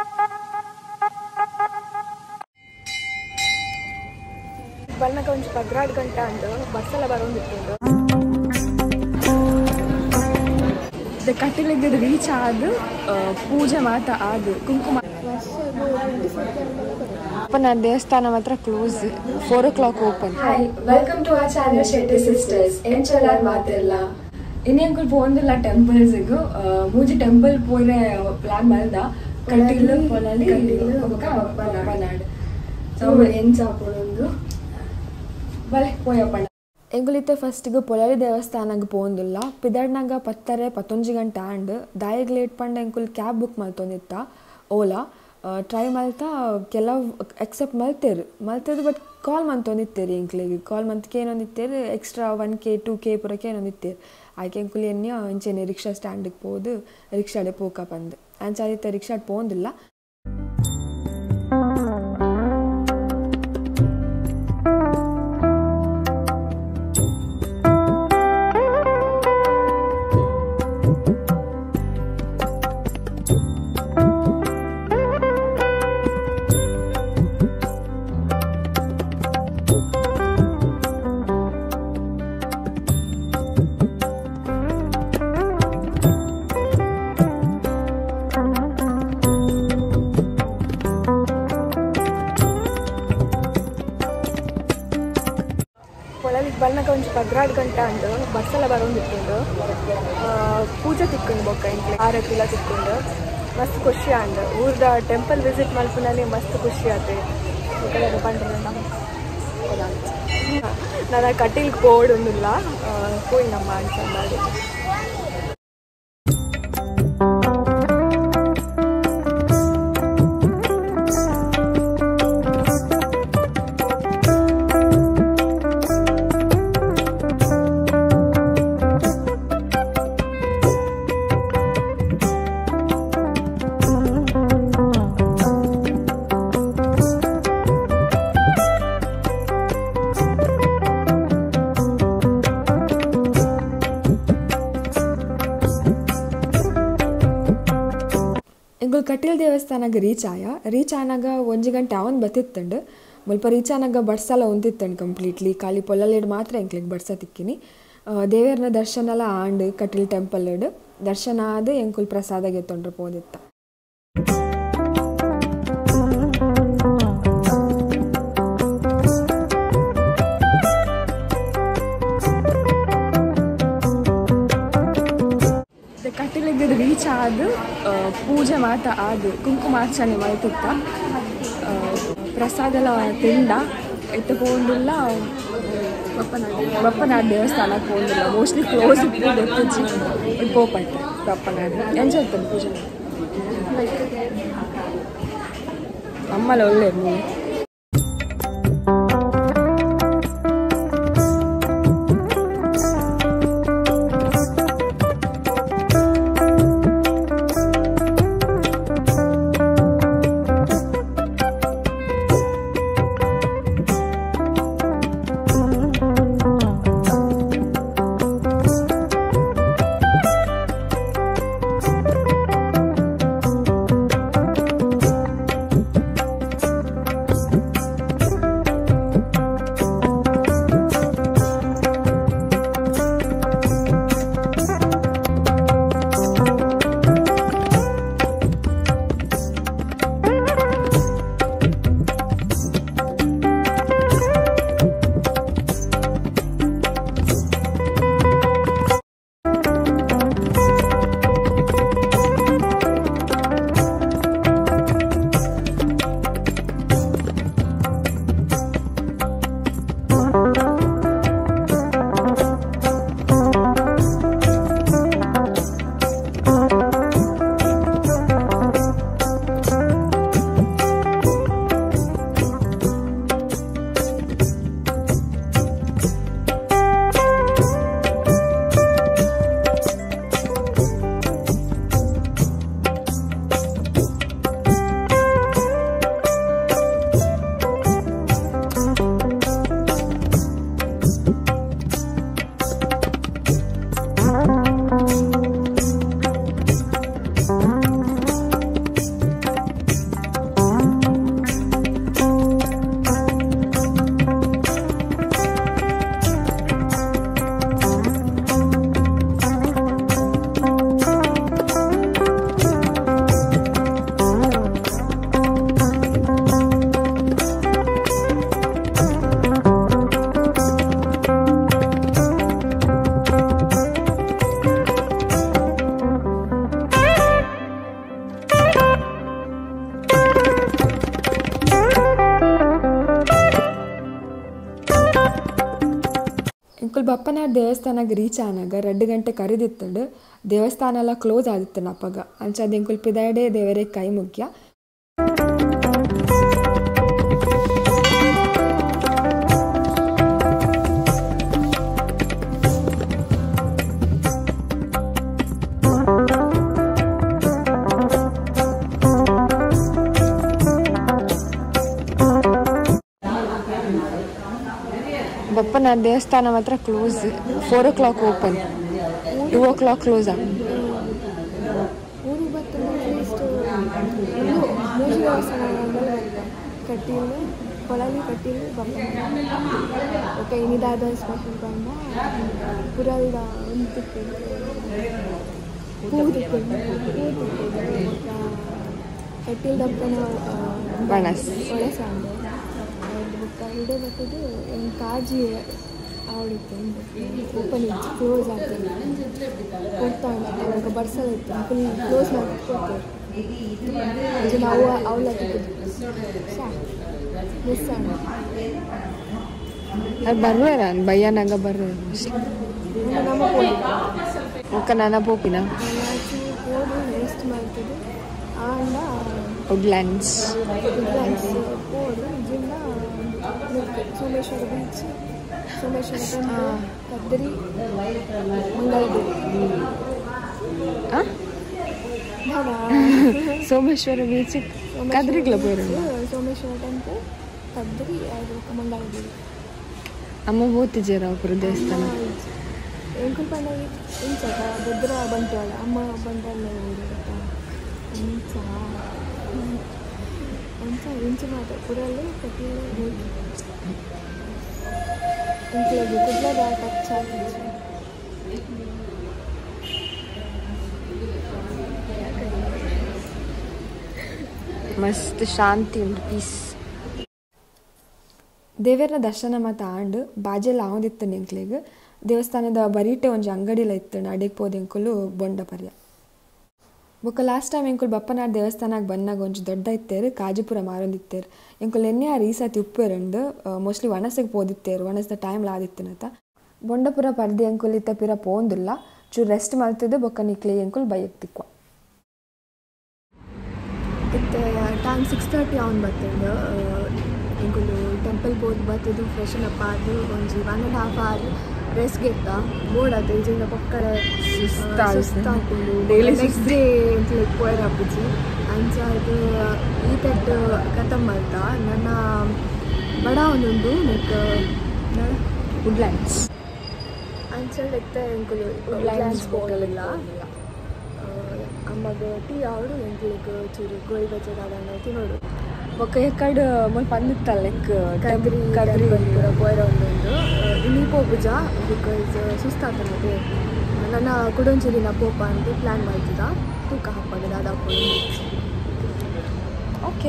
ಬಲ್ನಾಗ ಒಂದು 12 ಗಂಟೆ ಅಂದು ಬಸ್ಸೆಲ್ಲ ಬರೋದಿತ್ತು. ಕಟೀಲಿಗೆ ರೀಚ್ ಆದ ಪೂಜೆ ಮಾತ ಆದ ಕುಂಕುಮ ಅಪ್ಪನ ದೇವಸ್ಥಾನ ಮಾತ್ರ close 4 o'clock open. Hi, welcome to our channel Shetty sisters. ಏನ್ ಚಲಾರ್ ಮಾತಿಲ್ಲ ಇನ್ನೇಂಕುಲ್ ಪೋಂದಿಲ್ಲ ಟೆಂಪಲ್ಸ್ಗೂ ಮೂಜಿ ಟೆಂಪಲ್ ಪೋರೆ ಪ್ಲಾನ್ ಮಾಡ್ದ. ಕಟೀಲ್ ಪೊಲಾಲಿ ಬಪ್ಪನಾಡು ಸೊ ಏನ್ ಸಾಪೊಂದು ಬಲೆ ಪೋಯಪ್ಪಣ್ಣ. ಎಂಗುಲಿತ್ತೆ ಫಸ್ಟಿಗೆ ಪೊಲಾಲಿ ದೇವಸ್ಥಾನಕ್ಕೆ ಪೋಂದಿಲ್ಲ. ಪಿದಾಡ್ನಾಗ 10-11 ಗಂಟೆ ಆಂಡ್ ದಾಯಿಗೆ ಲೇಟ್ ಪಂಡ ಎಂಕುಲ್ ಕ್ಯಾಬ್ ಬುಕ್ ಮಾಡ್ತೊಂದಿತ್ತ ಓಲಾ. ಟ್ರೈ ಮಾಡ್ತಾ ಕೆಲವು ಎಕ್ಸೆಪ್ಟ್ ಮಲ್ತೇರು ಬಟ್ ಕಾಲ್ ಮಂತೊಂದಿತ್ತೇರಿ ಎಂಕ್ಲಿಗೆ. ಕಾಲ್ ಮಂತ್ಗೆ ಏನೊಂದಿತ್ತೇರು ಎಕ್ಸ್ಟ್ರಾ 1K 2K ಪುರಕ್ಕೆ ಏನೊಂದಿತ್ತೇರು. ಆಯ್ಕೆ ಎಂಕುಲ್ ಎನ್ಯ ಇಂಚೆನೆ ರಿಕ್ಷಾ ಸ್ಟ್ಯಾಂಡಿಗೆ ಹೋದು ರಿಕ್ಷಾಡೆ ಪೋಕ ಬಂದು ಅಂಚಾದಿತ್ತ ರಿಕ್ಷಾಡ್ ಪೋಂದಿಲ್ಲ. ಪೊಲಾಲಿಗೆ ಬಲ್ನಾಗ ಒಂದು 12 ಗಂಟೆ ಅಂದು ಬಸ್ಸೆಲ್ಲ ಬರೋದಿತ್ತು. ಪೂಜೆ ತಿಕ್ಕೊಂಡು ಬೊಕ್ಕ ಇಂಟ್ಲಿ ಆರತಿಲ್ಲ ತಿಕ್ಕೊಂಡು ಮಸ್ತ್ ಖುಷಿ ಅಂಡ್ ಊರ್ದ ಟೆಂಪಲ್ ವಿಸಿಟ್ ಮಲ್ಪನಲ್ಲಿ ಮಸ್ತ್ ಖುಷಿ ಆಯ್ತು. ಬಂದ್ರೆ ನಾನು ಕಟೀಲ್ಗೆ ಪೋಡೊಂದಿಲ್ಲ ಪೋಯಿ ನಮ್ಮ ಅನ್ಸನ್ ಮಾಡಿ. ಎಂಗುಲ್ ಕಟೀಲ್ ದೇವಸ್ಥಾನಕ್ಕೆ ರೀಚ್ ಆನಾಗ 1 ಗಂಟೆ ಅವನ್ ಬತ್ತಿತ್ತಂಡು. ಮುಲ್ಪ ರೀಚ್ ಆನಾಗ ಬಡ್ಸಲ್ಲ ಹೊಂದಿತ್ತಂಡು ಕಂಪ್ಲೀಟ್ಲಿ. ಖಾಲಿ ಪೊಲಾಲಿಡ್ ಮಾತ್ರ ಎಂಕ್ಲಿಗೆ ಬಡ್ಸ ತಿಕ್ಕಿನಿ. ದೇವೇರ್ನ ದರ್ಶನ ಎಲ್ಲ ಆಂಡ್ ಕಟೀಲ್ ಟೆಂಪಲ್ ದರ್ಶನ ಆದ ಎಂಕುಲ್ ಪ್ರಸಾದ ಗೆತ್ತೊಂಡ್ರು ಪೋದಿತ್ತ. ಕಟೀಲಿಗೆ ರೀಚ್ ಆದ ಪೂಜೆ ಮಾತ ಆದ ಕುಂಕುಮಾರ್ಚನೆ ಮಾಡ್ತಿತ್ತ. ಪ್ರಸಾದ ಎಲ್ಲ ತಿಂಡ ಎತ್ತು ಪೋಂದಿಲ್ಲ. ಬಪ್ಪನಾಡು ದೇವಸ್ಥಾನಕ್ಕೆ ಪೋಂದಿಲ್ಲ. ಮೋಸ್ಟ್ಲಿ ಕ್ಲೋಸ್ ಇತ್ತು ಗೊತ್ತಿದ್ದು ಪೋಪಟ್ಟೆ ಬಪ್ಪನಾಡು ಎಂಜಾಯ್ತಾನೆ ಪೂಜೆ ನಮ್ಮಲ್ಲಿ ಒಳ್ಳೆ ನೀವು. ಎಂಕುಲ್ ಬಪ್ಪನಾಡ್ ದೇವಸ್ಥಾನಕ್ಕೆ ರೀಚ್ ಆನಾಗ 2 ಗಂಟೆ ಕರೆದಿತ್ತಂಡು ದೇವಸ್ಥಾನ ಎಲ್ಲ ಕ್ಲೋಸ್ ಆದಿತ್ತು ನಪ್ಪಗ ಅಂಚದ ಎಂಕುಲ್ ಪಿದಾಡೆ ದೇವರೇ ಕೈ ಮುಗ್ಯ ಬಪ್ಪನಾಡ್ ದೇವಸ್ಥಾನ ಮಾತ್ರ close 4 o'clock open 2 o'clock close Kateel, Polali, Kateel, Bappanadu. Okay, ini dah ada special banda. Pural dah untuk Kateel dah pernah panas anda. Bukan ide betul tu yang kaji awal itu open itu close aja. Kortan itu bersal itu close nak kortan. Jadi awal lagi tu. Sah, besar. Barueran, bayan agak baru. Nama poli. Bukan anak popina. Nama poli next month tu. Anda. Woodlands. Woodlands poli. Jinda. Someshwara beach. Someshwara temple. Kadri. Mangalore. Ah? Someshwara beach ಕದ್ರಿಗ್ಲ ಪೋಯಿರಲ್ಲ Someshwara temple Kadri ಅದು ಮಂಗಳೂರು ಅಮ್ಮ ಹೋಗ್ತಿದ್ದೀರ ಒಬ್ಬರು ದೇವಸ್ಥಾನ ಎಂಕುಲ್ ಪಂಡಗಿ ಇಂಚಕ ಭದ್ರ ಬಂಟ್ವಾಳ ಅಮ್ಮ ಬಂಟ್ವಾಳ ಇಂಚ ಇಂಚ ಮಾತ ಪುರಲ್ಲಿ ಕಟೀಲ್ ಮೂಲ್ಕಿ ಇಂಕ್ಲಗೆ ಕುಡ್ಲದ ಟಚ್ ಆಗಿತ್ತು ಮಸ್ತ್ ಶಾಂತಿ ಉಂಟು ಪೀಸ್ ದೇವರ ದರ್ಶನ ಮತ್ತು ಆಂಡ್ ಬಾಜೆಲ್ಲ ಆವದಿತ್ತು ಎಂಕ್ಲೆಗ್ ದೇವಸ್ಥಾನದ ಬರೀಟೆ ಒಂಜಿ ಅಂಗಡಿಲ ಇತ್ತು ಅಡಿಗೆ ಪೋದು ಎಂಕುಲು ಬೊಂಡ ಪರ್ಯ ಬೊಕ್ಕ ಲಾಸ್ಟ್ ಟೈಮ್ ಎಂಕುಲು ಬಪ್ಪನಾಡ್ ದೇವಸ್ಥಾನಕ್ಕೆ ಬಂದಾಗ ಒಂಜಿ ದೊಡ್ಡ ಇತ್ತೇರು ಕಾಜಿಪುರ ಮಾರೊಂದಿತ್ತೇರು ಎಂಕುಲು ಎನ್ನೆ ಆ ರೀಸತಿ ಉಪ್ಪೇರಂಡು ಮೋಸ್ಟ್ಲಿ ವನಸಿಗೆ ಪೋದಿತ್ತೇರು ವನಸ್ದ ಟೈಮ್ ಲಾದಿತ್ತನತ ಬೊಂಡಪುರ ಪರ್ದಿ ಎಂಕುಲು ಇತ್ತ ಪಿರ ಪೋಂದಿಲ್ಲ ಚೂರು ರೆಸ್ಟ್ ಮಾಡ್ತಿದ್ದು ಬೊಕ್ಕ ನಿಕ್ಲೆ ಎಂಕುಲು ಬೈಯಕ್ಕೆ ತಿಕ್ವ ಇತ್ತೆ ಟೈಮ್ 6:30 ಅವನು ಬರ್ತಂಡು ಇಂಕುಲು ಟೆಂಪಲ್ ಬೋದ್ ಬರ್ತದು ಫ್ರೆಶನ್ ಅಪ್ ಆದು ಒಂಜಿ 1.5 hour ರೆಸ್ಟ್ ಗೆತ್ತ ಬೋರ್ಡ್ ಆತು ಇಜಿಂದ ಪಕ್ಕಡೆ ಸುಸ್ತಾಪುಂಡು ನೆಕ್ಸ್ಟ್ ಡೇ ಎಂಕ್ಲೆಗ್ ಪೋಯರ್ ಹಬ್ಬುಜಿ ಅಂಚ ಅದು ಈ ತಟ್ಟು ಕಥಮ್ ಮಾಡ್ತಾ ನನ್ನ ಬಡ ಒಂದುಂಡು ನೆಕ್ ವುಡ್ಲ್ಯಾಂಡ್ಸ್ ಅಂಚಲ್ ಎತ್ತ ಎಂಕುಲು ವುಡ್ಲ್ಯಾಂಡ್ಸ್ ಹೋಗಲಿಲ್ಲ ಅಮ್ಮಗೆ ಟೀ ಆವಡು ಎಂಕ್ಲಿಗೆ ಚೂರು ಗೋಳಿ ಬಜ್ಜೆ ದಾದಂಗ ತಿನ್ನೋಡು ಒಕ್ಕ ಎಕ್ಕಡ್ ಮೊಲ್ ಪಂದಿತ್ತಲ್ಲ ಲೆಕ್ ಕದ್ರಿ ಪೂರ ಪೋಯ್ರ ಒಂದೊಂದು ಇಲ್ಲಿ ಪೋಪುಜ ಬಿಕಾಸ್ ಸುಸ್ತಾತನದೆ ನನ್ನ ಕುಡೊಂಚೂರಿನ ಪೋಪ ಅಂತ ಪ್ಲ್ಯಾನ್ ಮಾಡ್ತಿದ್ದ ತೂಕ ಹಾಕೋದು ದಾದ ಹಾಕೊಂಡು ಓಕೆ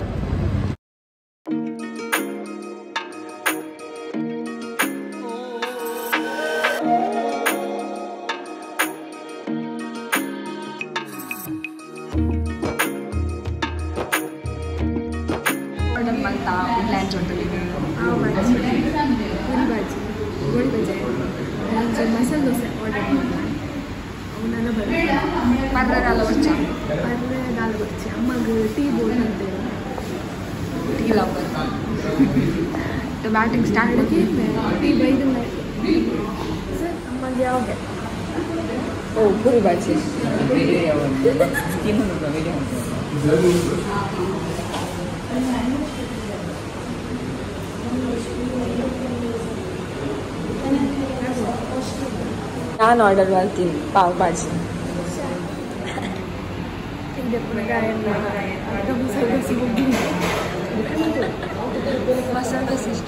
ವುಡ್ಲ್ಯಾಂಡ್ಸ್ ಹೋಟೆಲಿಗೆ ಪೂರಿ ಬಾಜಿ ಗೋಳಿ ಬಜ್ಜೆ ಮಸಾಲೆ ದೋಸೆ ಆರ್ಡರ್ ಮಾಡಿದೆ ಅವನ್ನೆಲ್ಲ ಪರ್ರೆಲ್ಲ వచ్చా ಪರ್ರೆ ದಾಲ್ ಬಚ್ಚಿ ಅಮ್ಮಗೆ ಟೀ ಬೋರ್ಡ್ ಅಂತೇಳಿ tea lover batting start tea ಬೈದು ಸರ್ ಅಮ್ಮಗೆ ಯಾವಾಗ ಓ ಪೂರಿ ಬಾಜಿ ನಾನು ಆರ್ಡರ್ ಮಾಡ್ತೀನಿ ಪಾವ್ ಭಾಜಿ ಮಸಾಲೆ ದೋಸೆ ಇಷ್ಟ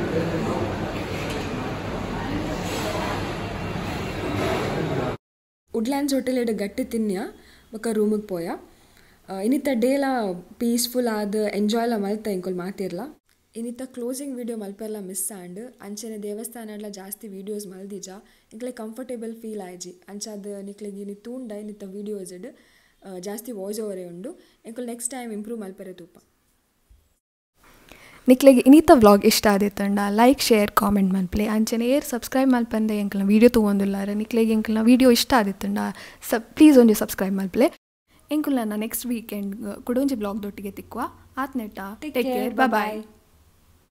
ವುಡ್ಲ್ಯಾಂಡ್ಸ್ ಹೋಟೆಲ್ ಇಡ ಗಟ್ಟಿ ತಿನ್ಯ ಬೊಕ್ಕ ರೂಮಿಗೆ ಪೋಯ ಇನ್ನಿತ್ತ ಡೇಲ ಪೀಸ್ಫುಲ್ ಆದ ಎಂಜಾಯ್ಲ ಮಲ್ತ ಇಂಕೊಲ್ ಮಾತಿರ್ಲ ಇನ್ನಿತ್ತ ಕ್ಲೋಸಿಂಗ್ ವೀಡಿಯೋ ಮಲ್ಪೆಲ್ಲ ಮಿಸ್ ಆಂಡ್ ಅಂಚನೆ ದೇವಸ್ಥಾನ ಜಾಸ್ತಿ ವೀಡಿಯೋಸ್ ಮಲ್ದಿಜ ಇಂಕ್ಲೆ ಕಂಫರ್ಟೇಬಲ್ ಫೀಲ್ ಆಯ್ಜಿ ಅಂಚಾದ ನಿಕ್ಲೆಗೆ ಇನಿ ತೂಂಡ ಇನ್ನಿತ್ತ ವೀಡಿಯೋಸ್ ಜಾಸ್ತಿ ವಾಯ್ಸ್ ಓವರೇ ಉಂಡು ಇಂಕೊಲ್ ನೆಕ್ಸ್ಟ್ ಟೈಮ್ ಇಂಪ್ರೂವ್ ಮಲ್ಪೆರೆ ತೂಪ ನಿಕ್ಲೆಗೆ ಇನ್ನಿತ ವ್ಲಾಗ್ ಇಷ್ಟ ಆದಿತ್ತಂಡ ಲೈಕ್ ಶೇರ್ ಕಾಮೆಂಟ್ ಮಲ್ಪಲೆ ಅಂಚನೆ ಏರ್ ಸಬ್ಸ್ಕ್ರೈಬ್ ಮಲ್ಪಂದೆ ಎಂಕಲ್ನ ವೀಡಿಯೋ ತೊಗೊಂದಿಲ್ಲಾರ ನಿಕ್ಲೆಗೆ ಎಂಕಲ್ನ ವೀಡಿಯೋ ಇಷ್ಟ ಆದಿತ್ತಂಡ ಪ್ಲೀಸ್ ಒಂಜಿ ಸಬ್ಸ್ಕ್ರೈಬ್ ಮಲ್ಪಲೆ ಎಂಕುಲ್ನ ನೆಕ್ಸ್ಟ್ ವೀಕೆಂಡ್ ಕುಡೊಂಜಿ ಬ್ಲಾಗ್ ದೊಟ್ಟಿಗೆ ತಿಕ್ಕುವ ಆತ್ನೆಟ ಟೇಕ್ ಕೇರ್ ಬಾಯ್.